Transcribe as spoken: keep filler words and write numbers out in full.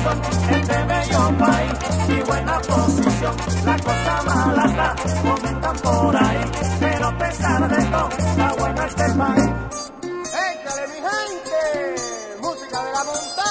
corazón, este bello país y buena posición. La cosa mala está, comentan por ahí, pero a pesar de todo, está bueno este país. ¡Échale, mi gente! Música de la montaña.